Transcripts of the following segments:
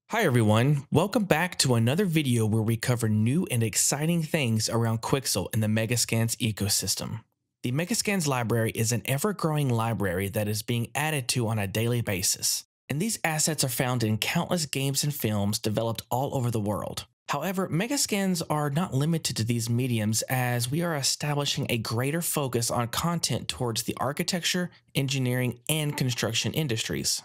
Hi everyone, welcome back to another video where we cover new and exciting things around Quixel in the Megascans ecosystem. The Megascans library is an ever-growing library that is being added to on a daily basis, and these assets are found in countless games and films developed all over the world. However, Megascans are not limited to these mediums as we are establishing a greater focus on content towards the architecture, engineering, and construction industries.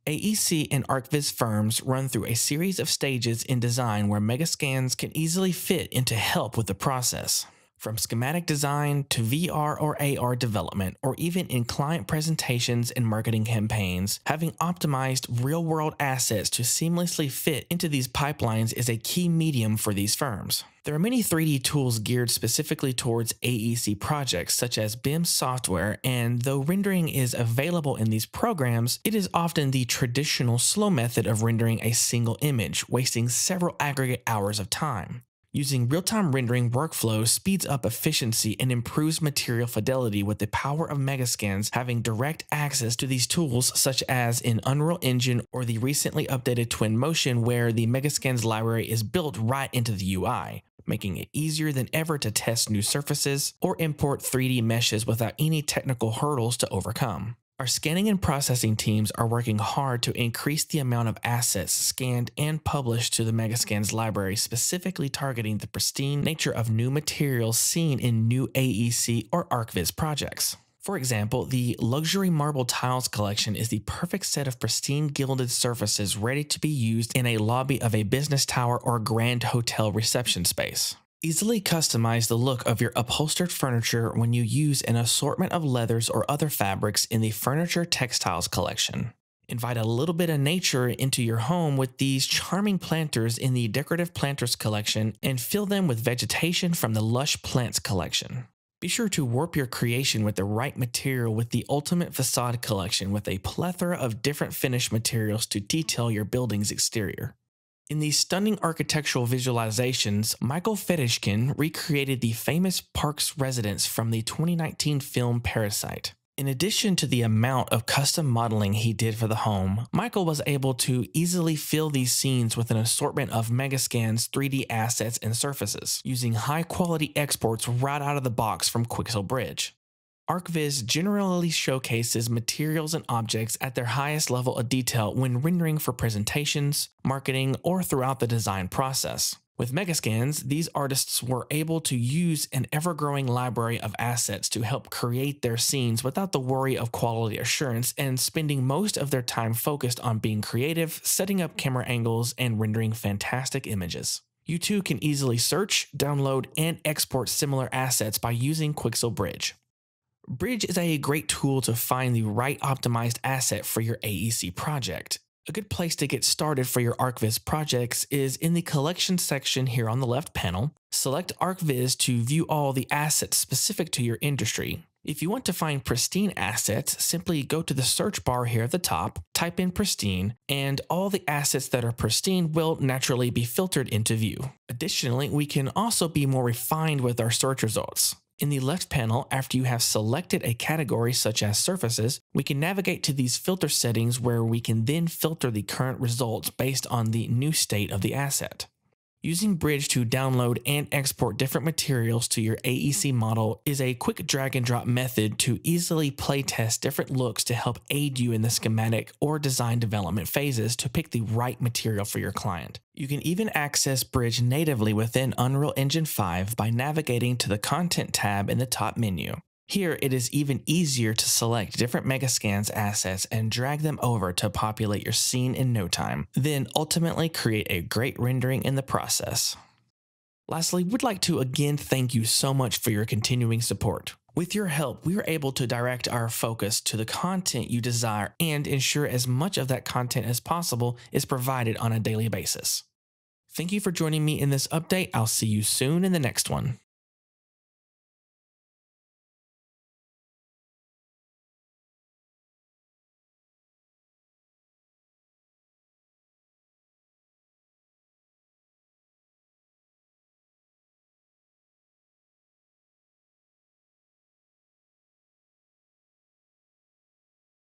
AEC and ArcViz firms run through a series of stages in design where Megascans can easily fit in to help with the process. From schematic design to VR or AR development, or even in client presentations and marketing campaigns, having optimized real-world assets to seamlessly fit into these pipelines is a key medium for these firms. There are many 3D tools geared specifically towards AEC projects, such as BIM software, and though rendering is available in these programs, it is often the traditional slow method of rendering a single image, wasting several aggregate hours of time. Using real-time rendering workflows speeds up efficiency and improves material fidelity with the power of Megascans having direct access to these tools such as in Unreal Engine or the recently updated Twinmotion where the Megascans library is built right into the UI, making it easier than ever to test new surfaces or import 3D meshes without any technical hurdles to overcome. Our scanning and processing teams are working hard to increase the amount of assets scanned and published to the Megascans library, specifically targeting the pristine nature of new materials seen in new AEC or ArcViz projects. For example, the Luxury Marble Tiles collection is the perfect set of pristine gilded surfaces ready to be used in a lobby of a business tower or grand hotel reception space. Easily customize the look of your upholstered furniture when you use an assortment of leathers or other fabrics in the Furniture Textiles collection. Invite a little bit of nature into your home with these charming planters in the Decorative Planters collection and fill them with vegetation from the Lush Plants collection. Be sure to warp your creation with the right material with the Ultimate Facade collection with a plethora of different finish materials to detail your building's exterior. In these stunning architectural visualizations, Michael Fedeshkin recreated the famous Parks residence from the 2019 film Parasite. In addition to the amount of custom modeling he did for the home, Michael was able to easily fill these scenes with an assortment of Megascans 3D assets and surfaces, using high-quality exports right out of the box from Quixel Bridge. ArcViz generally showcases materials and objects at their highest level of detail when rendering for presentations, marketing, or throughout the design process. With Megascans, these artists were able to use an ever-growing library of assets to help create their scenes without the worry of quality assurance and spending most of their time focused on being creative, setting up camera angles, and rendering fantastic images. You too can easily search, download, and export similar assets by using Quixel Bridge. Bridge is a great tool to find the right optimized asset for your AEC project. A good place to get started for your ArcViz projects is in the collection section here on the left panel. Select ArcViz to view all the assets specific to your industry. If you want to find pristine assets, simply go to the search bar here at the top, type in pristine, and all the assets that are pristine will naturally be filtered into view. Additionally, we can also be more refined with our search results. In the left panel, after you have selected a category such as surfaces, we can navigate to these filter settings where we can then filter the current results based on the new state of the asset. Using Bridge to download and export different materials to your AEC model is a quick drag and drop method to easily playtest different looks to help aid you in the schematic or design development phases to pick the right material for your client. You can even access Bridge natively within Unreal Engine 5 by navigating to the Content tab in the top menu. Here, it is even easier to select different Megascans assets and drag them over to populate your scene in no time, then ultimately create a great rendering in the process. Lastly, we'd like to again thank you so much for your continuing support. With your help, we are able to direct our focus to the content you desire and ensure as much of that content as possible is provided on a daily basis. Thank you for joining me in this update. I'll see you soon in the next one.